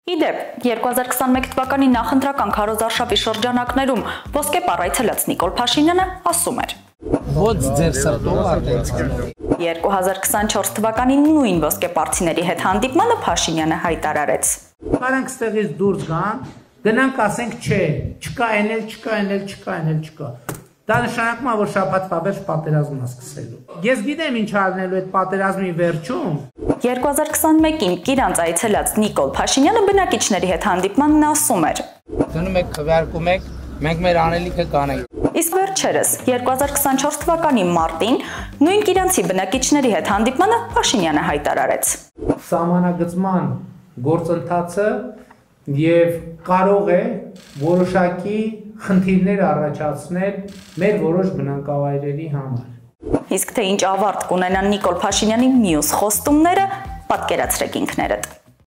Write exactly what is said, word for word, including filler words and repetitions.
Իդեպ, երկու հազար քսաներկու թվականի նախընտրական քարոզարշավի շրջանակներում ոսկե պառայցելած Նիկոլ Փաշինյանը ասում էր. Ոչ ձեր սրտով արտահայտել։ երկու հազար քսանչորս թվականի նույն ոսկե պարծիների հետ հանդիպմանը Փաշինյանը հայտարարեց. Կարանք ստեղից դուրս գան, գնանք ասենք չէ, չկա էնել, չկա էնել, չկա էնել, չկա։ Դա նշանակում է, որ շաբաթվա վերջ պատերազմն է սկսելու։ Ես գիտեմ ինչ անելու այդ պատերազմի վերջում։ երկու հազար քսաներկուին Կիրանց այցելած Նիկոլ Փաշինյանը բնակիչների հետ հանդիպմանն ասում էր. Գնում եք, քվեարկում եք, մենք մեր անելիքը կանենք։ Իսկ վերջերս երկու հազար քսանչորս թվականի մարտին նույն Կիրանցի բնակիչների հետ հանդիպմանը Փաշինյանը հայտարարեց. Սահմանագծման գործընթացը եւ կարող է որոշակի խնդիրներ առաջացնել մեր որոշ բնակավայրերի համար։ Իսկ թե ինչ ավարտ կունենան Նիկոլ Փաշինյանի մյուս խոստումները, պատկերացրեք ինքներդ։